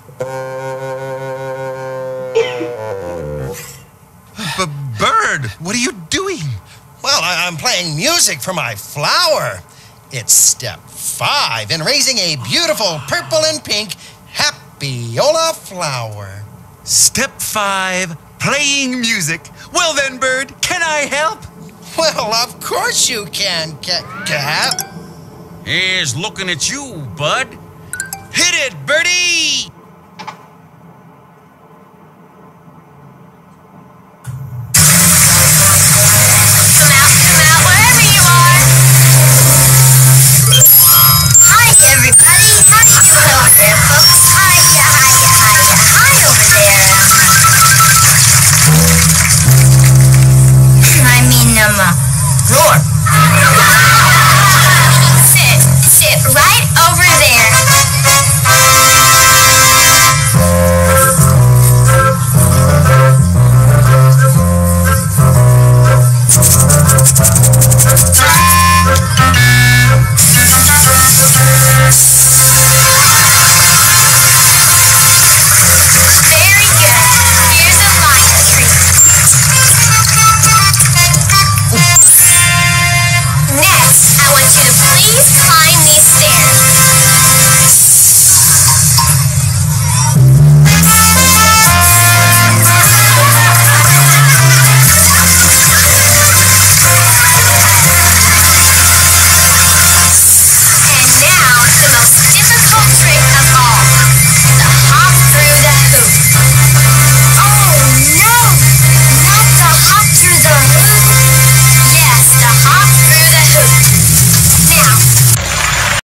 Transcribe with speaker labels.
Speaker 1: Bird, what are you doing?
Speaker 2: Well, I'm playing music for my flower. It's step 5 in raising a beautiful purple and pink happy-ola flower.
Speaker 1: Step 5, playing music. Well then, Bird, can I help?
Speaker 2: Well, of course you can, Cap.
Speaker 3: Here's looking at you, bud. Hit it, Birdie!